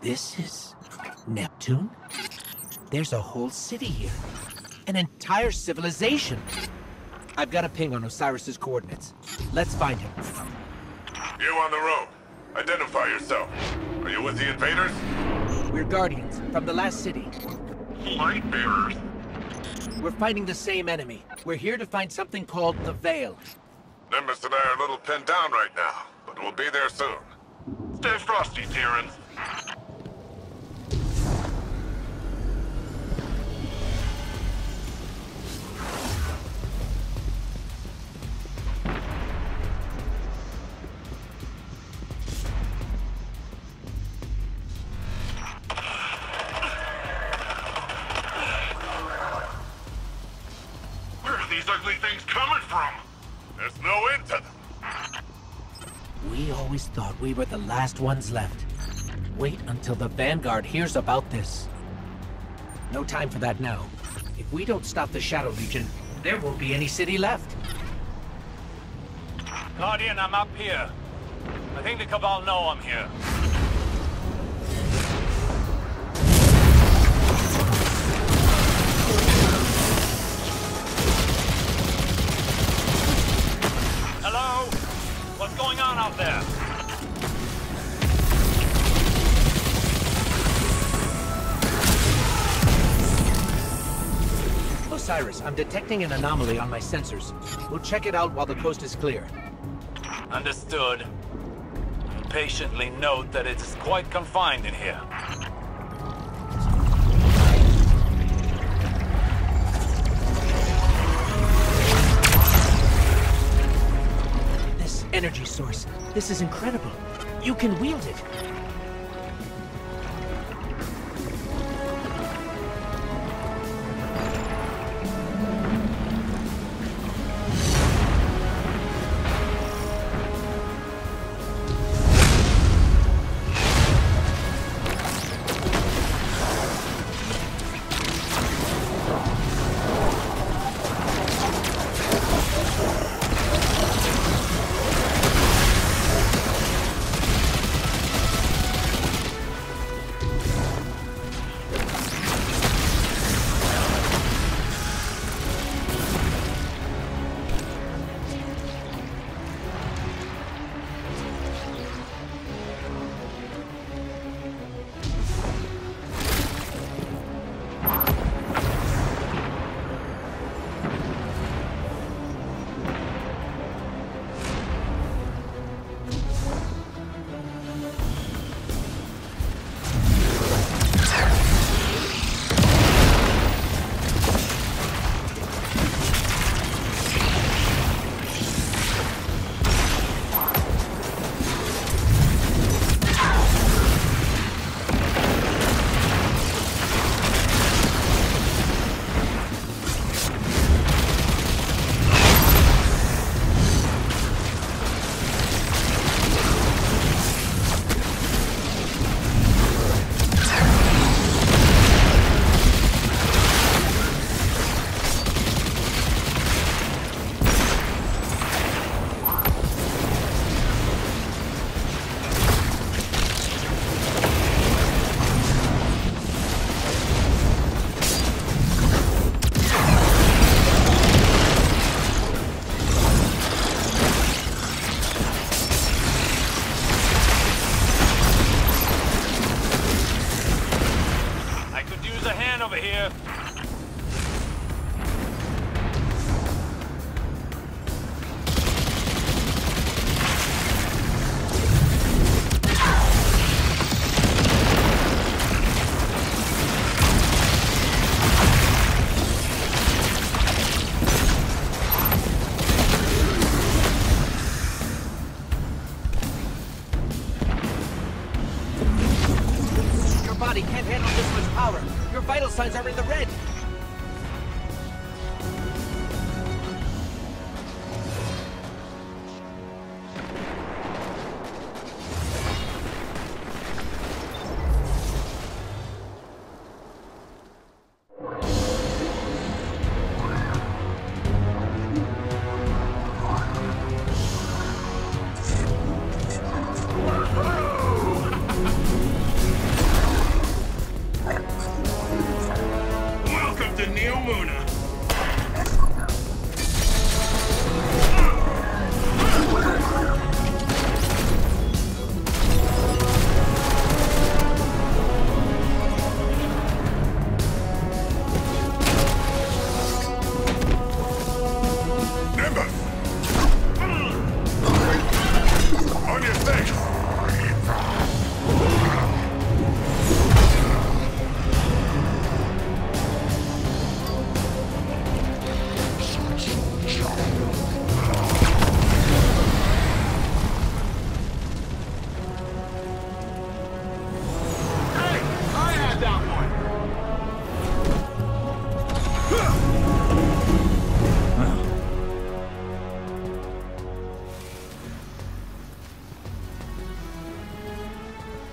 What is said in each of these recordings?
This is Neptune? There's a whole city here. An entire civilization. I've got a ping on Osiris's coordinates. Let's find him. You on the road. Identify yourself. Are you with the invaders? We're Guardians, from the last city. Light bearers. We're fighting the same enemy. We're here to find something called the Veil. Nimbus and I are a little pinned down right now, but we'll be there soon. Stay frosty, Terrans. Where are these ugly things coming from? There's no end to them. We always thought we were the last ones left. Wait until the Vanguard hears about this. No time for that now. If we don't stop the Shadow Legion, there won't be any city left. Guardian, I'm up here. I think the Cabal know I'm here. Hello? What's going on out there? Osiris, I'm detecting an anomaly on my sensors. We'll check it out while the coast is clear. Understood. Patiently note that it is quite confined in here. This energy source, this is incredible. You can wield it. Over here. Your body can't handle this much power. Your vital signs are in the red.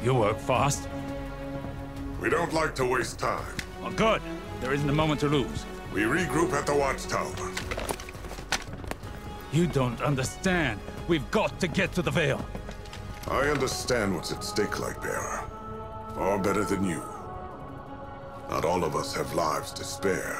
You work fast. We don't like to waste time. Well, good. There isn't a moment to lose. We regroup at the watchtower. You don't understand. We've got to get to the Veil. I understand what's at stake, Lightbearer. Far better than you. Not all of us have lives to spare.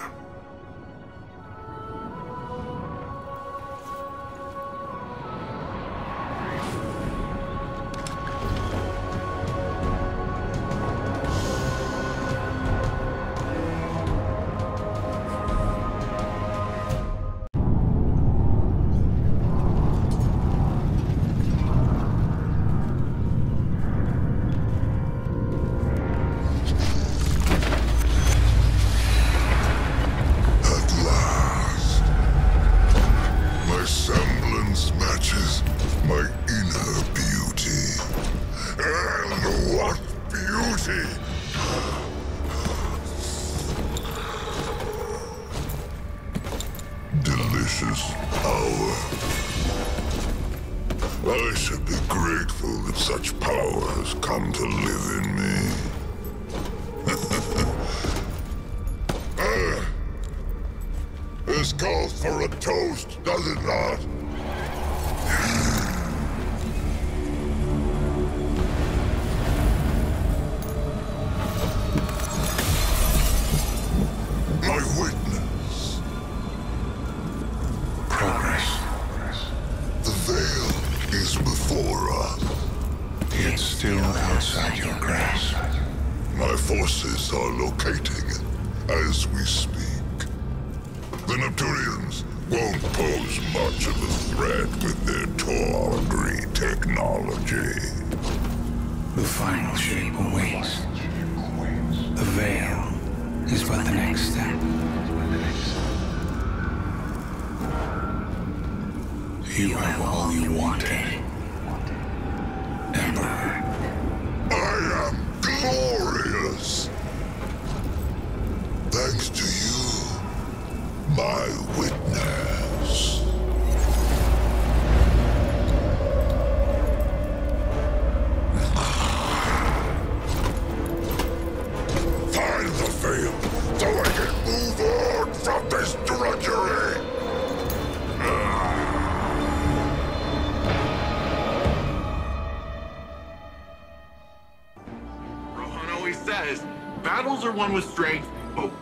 Delicious power. I should be grateful that such power has come to live in me. This calls for a toast, does it not? My witness. Progress. The Veil is before us. Yet still outside your grasp. My forces are locating it as we speak. The Neptunians won't pose much of a threat with their tawdry technology. The final shape awaits. The Veil is but the next step. You have all you wanted, Emperor. I am glorious! Thanks to you, my witness. Find the Veil, so I can move on from this drudgery! Rohan always says, battles are won with strength. Oh.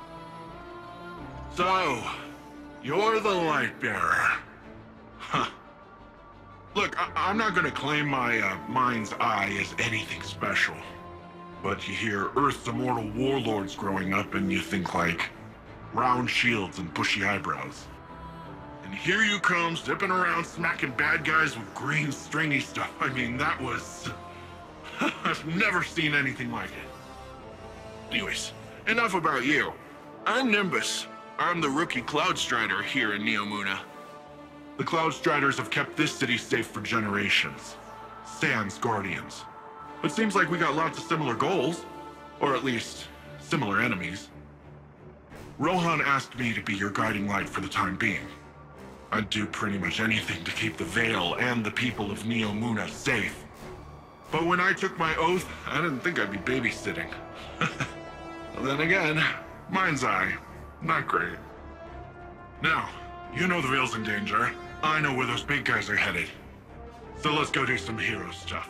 So, you're the Lightbearer. Huh. Look, I'm not gonna claim my mind's eye is anything special. But you hear Earth's immortal warlords growing up and you think like round shields and bushy eyebrows. And here you come, zipping around smacking bad guys with green stringy stuff. I mean, that was... I've never seen anything like it. Anyways, enough about you. I'm Nimbus. I'm the rookie Cloud Strider here in Neomuna. The Cloud Striders have kept this city safe for generations. Sans Guardians. It seems like we got lots of similar goals. Or at least, similar enemies. Rohan asked me to be your guiding light for the time being. I'd do pretty much anything to keep the Veil and the people of Neomuna safe. But when I took my oath, I didn't think I'd be babysitting. Then again, mind's eye, not great. Now, you know the Veil's in danger. I know where those big guys are headed. So let's go do some hero stuff.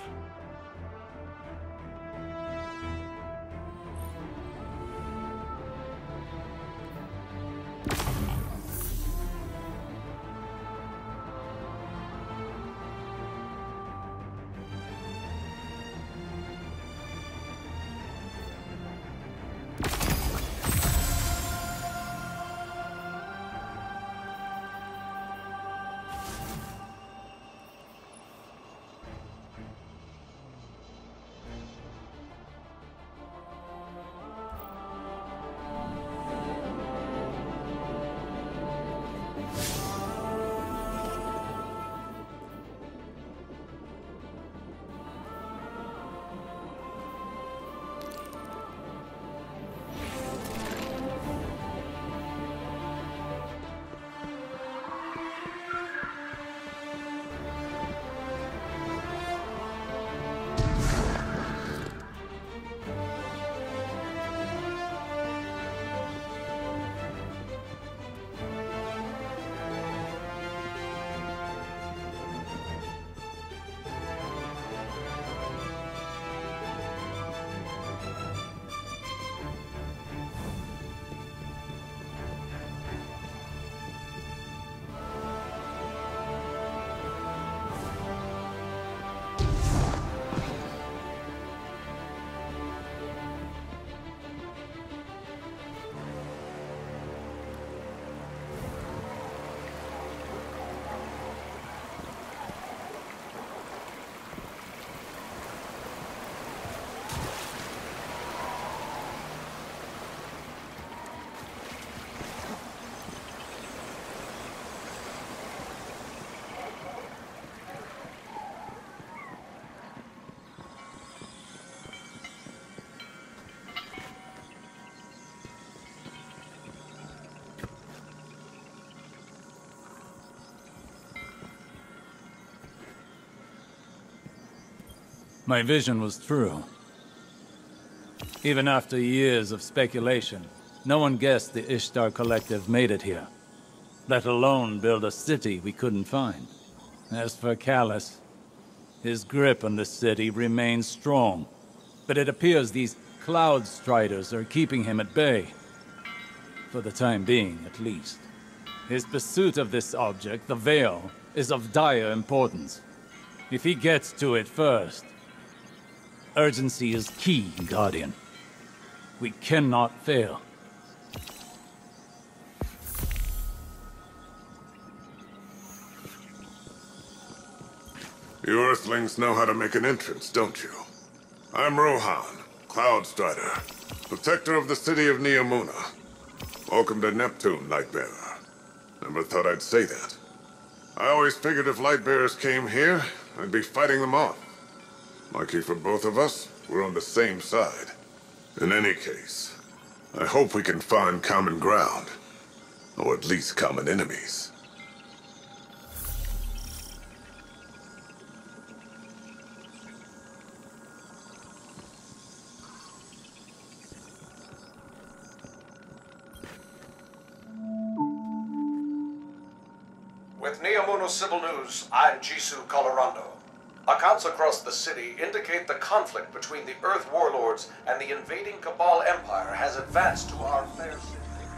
My vision was true. Even after years of speculation, no one guessed the Ishtar Collective made it here, let alone build a city we couldn't find. As for Callus, his grip on the city remains strong, but it appears these Cloud Striders are keeping him at bay. For the time being, at least. His pursuit of this object, the Veil, is of dire importance. If he gets to it first, urgency is key, Guardian. We cannot fail. You Earthlings know how to make an entrance, don't you? I'm Rohan, Cloud Strider, protector of the city of Neomuna. Welcome to Neptune, Lightbearer. Never thought I'd say that. I always figured if Lightbearers came here, I'd be fighting them off. Lucky for both of us, we're on the same side. In any case, I hope we can find common ground. Or at least common enemies. With Neomuna Civil News, I'm Jisoo Colorando. Accounts across the city indicate the conflict between the Earth Warlords and the invading Cabal Empire has advanced to our fair city.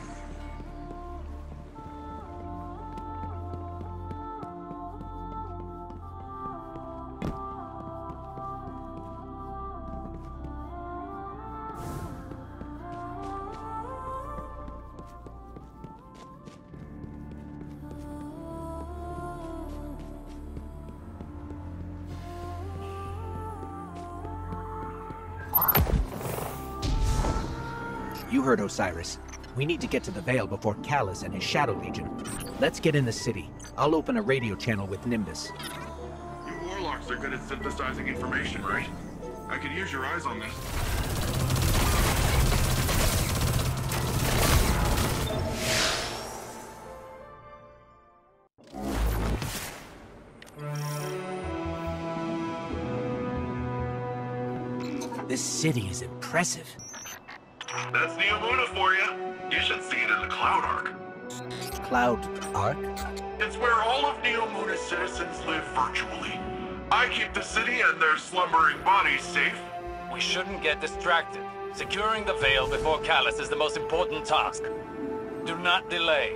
You heard Osiris. We need to get to the Veil before Callus and his Shadow Legion. Let's get in the city. I'll open a radio channel with Nimbus. You warlocks are good at synthesizing information, right? I could use your eyes on this. This city is impressive. That's Neomuna for you. You should see it in the Cloud Ark. Cloud Ark? It's where all of Neomuna's citizens live virtually. I keep the city and their slumbering bodies safe. We shouldn't get distracted. Securing the Veil before Callus is the most important task. Do not delay.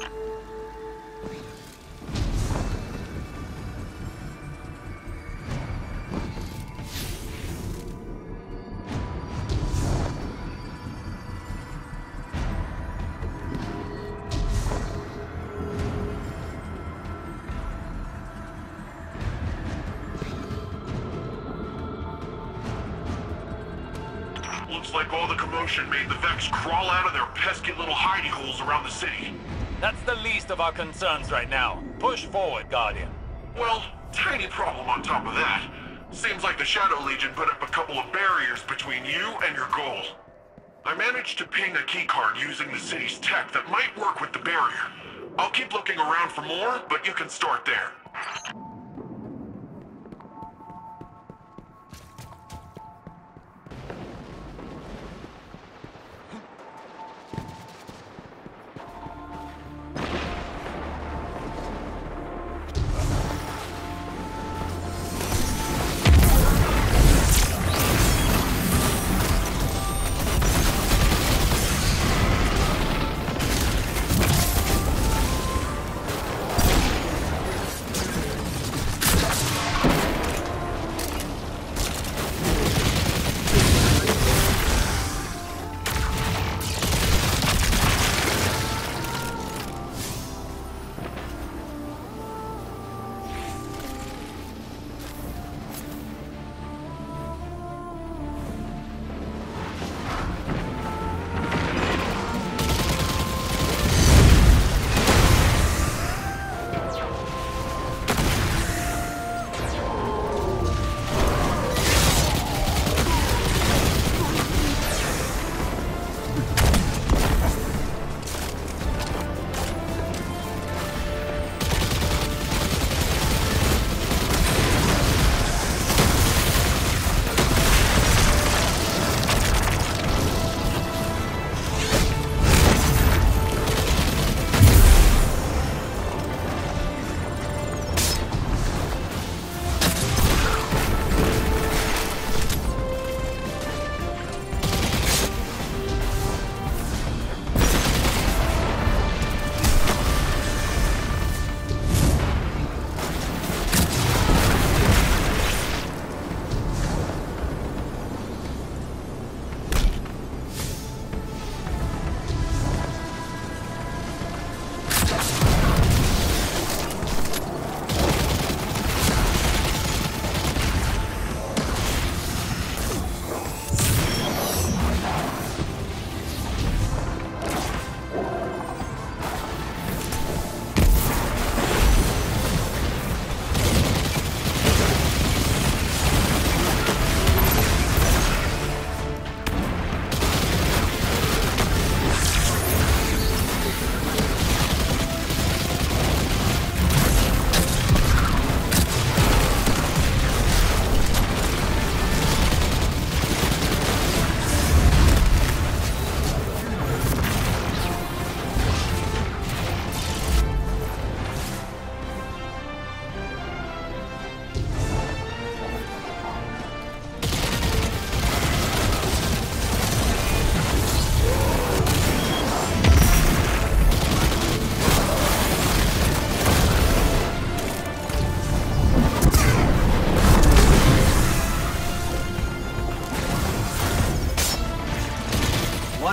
Looks like all the commotion made the Vex crawl out of their pesky little hidey holes around the city. That's the least of our concerns right now. Push forward, Guardian. Well, tiny problem on top of that. Seems like the Shadow Legion put up a couple of barriers between you and your goal. I managed to ping a keycard using the city's tech that might work with the barrier. I'll keep looking around for more, but you can start there.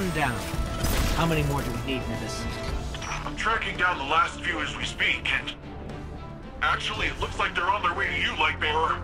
One down. How many more do we need, Nimbus? I'm tracking down the last few as we speak, and... Actually, it looks like they're on their way to you, Lightbearer.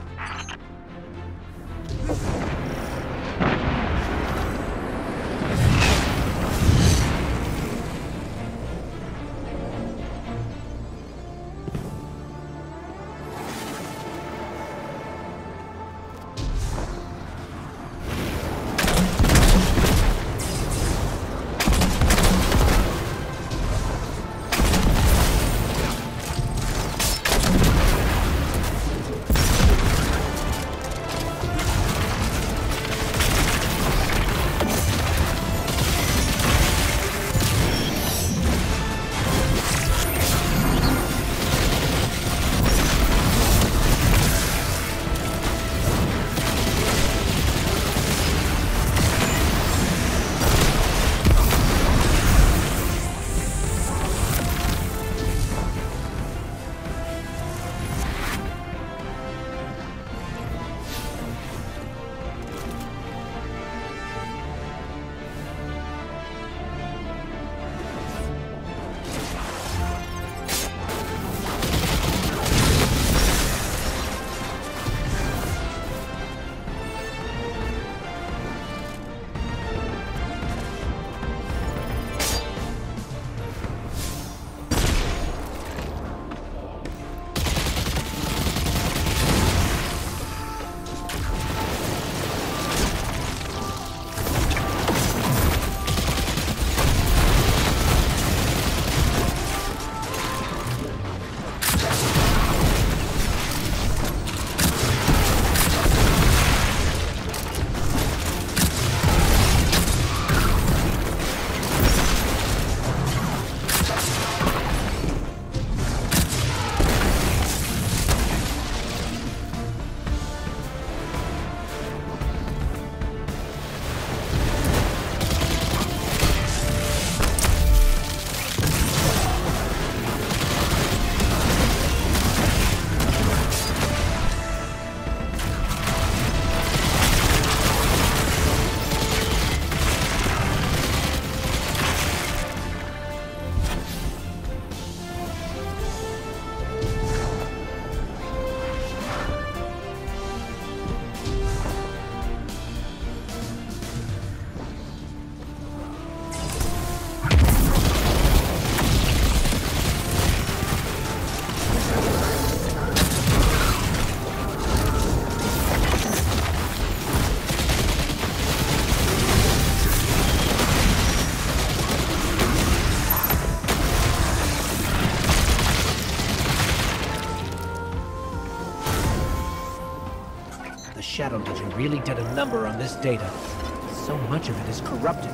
Shadow Legion really did a number on this data. So much of it is corrupted.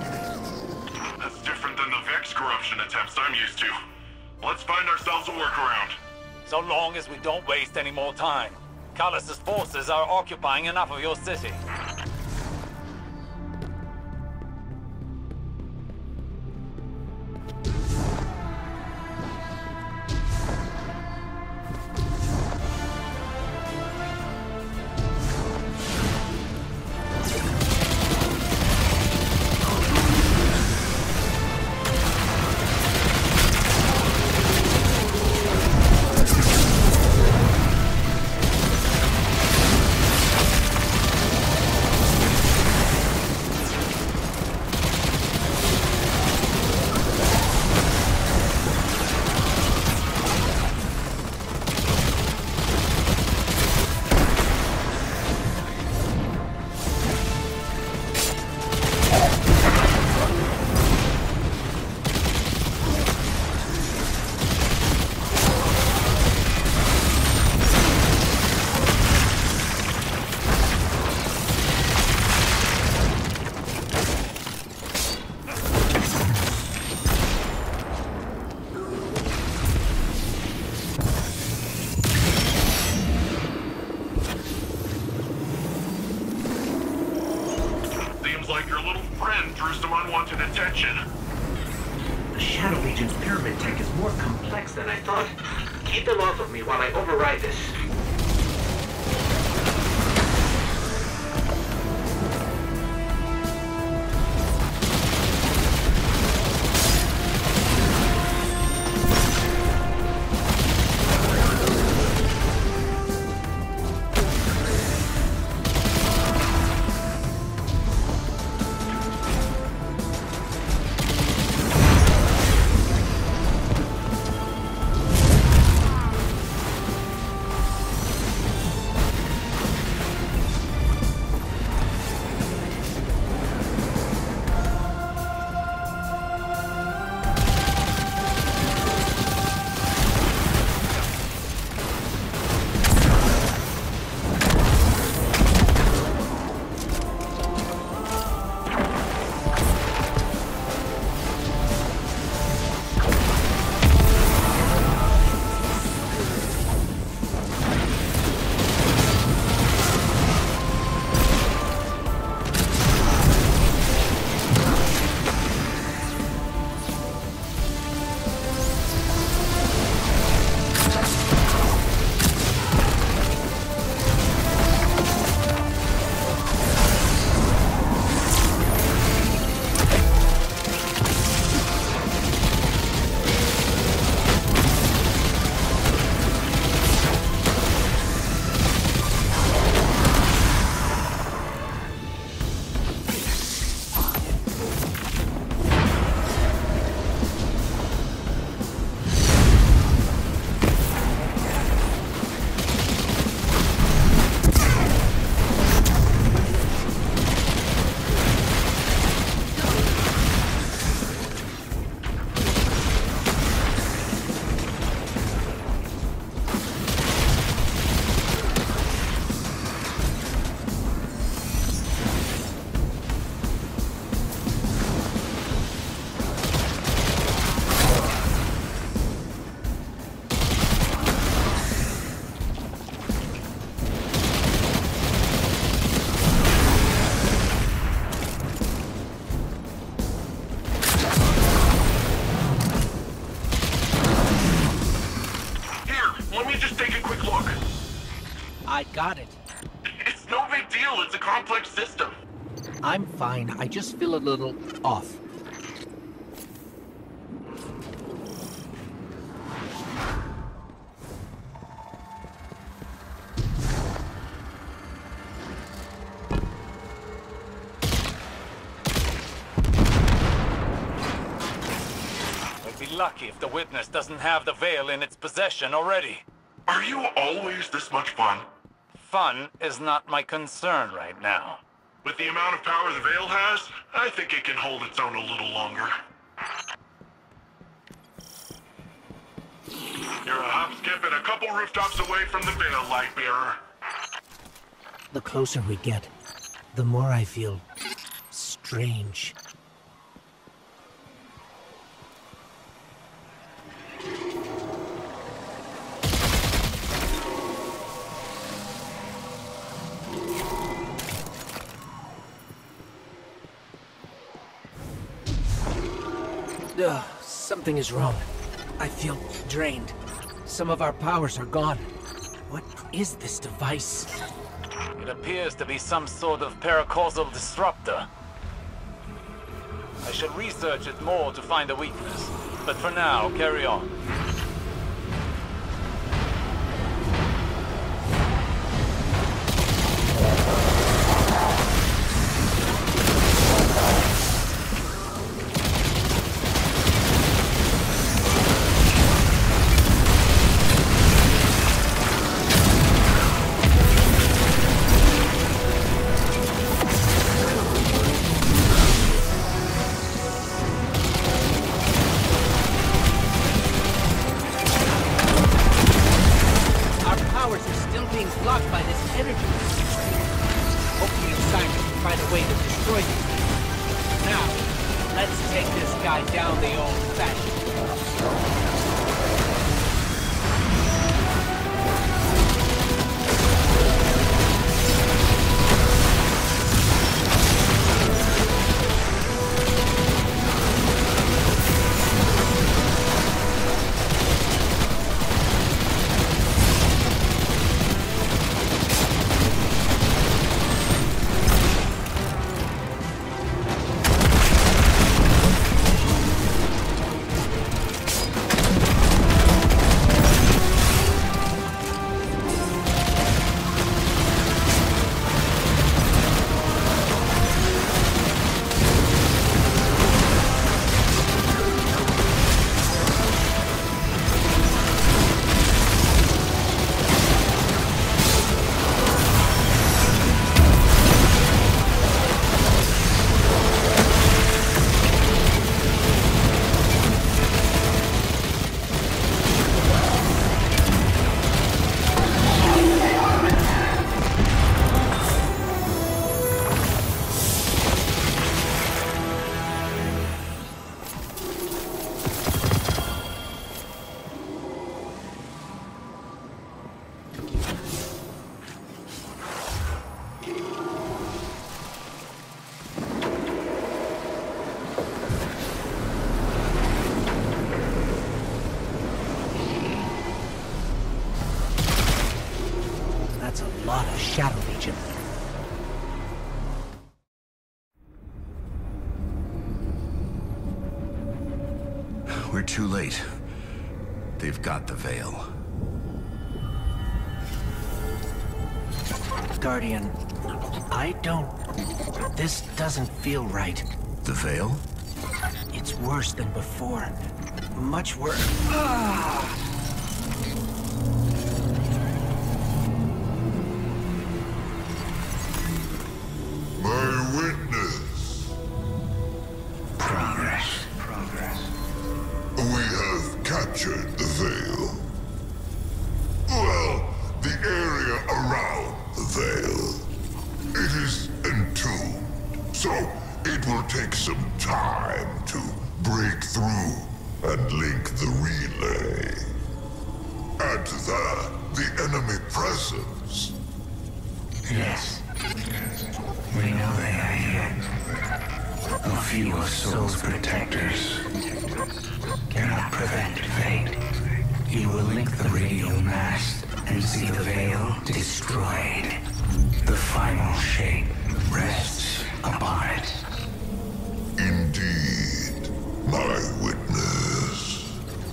That's different than the Vex corruption attempts I'm used to. Let's find ourselves a workaround. So long as we don't waste any more time. Callus's forces are occupying enough of your city. Like your little friend drew some unwanted attention. The Shadow Legion's pyramid tech is more complex than I thought. Keep them off of me while I override this. I got it. It's no big deal. It's a complex system. I'm fine. I just feel a little off. Lucky if the witness doesn't have the veil in its possession already. Are you always this much fun? Fun is not my concern right now. With the amount of power the veil has, I think it can hold its own a little longer. You're a hop, skip, and a couple rooftops away from the veil, Lightbearer. The closer we get, the more I feel strange. Something is wrong. I feel drained. Some of our powers are gone. What is this device? It appears to be some sort of paracausal disruptor. I should research it more to find a weakness. But for now, carry on. Shadow Legion. We're too late. They've got the veil. Guardian, this doesn't feel right. The veil? It's worse than before. Much worse. My witness. Progress. We have captured the veil. Well, the area around the veil. It is entombed, so it will take some time to break through and link the relay. Add to that the enemy presence. Yes. We know they are here. A few of Soul's protectors cannot prevent fate. You will link the radio mast and see the veil destroyed. destroyed. The final shape rests upon it. Indeed, my witness.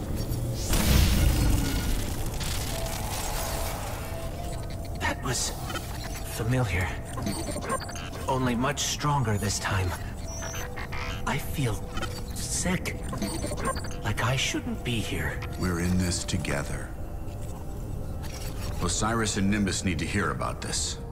That was familiar. Only much stronger this time. I feel sick. Like I shouldn't be here. We're in this together. Osiris and Nimbus need to hear about this.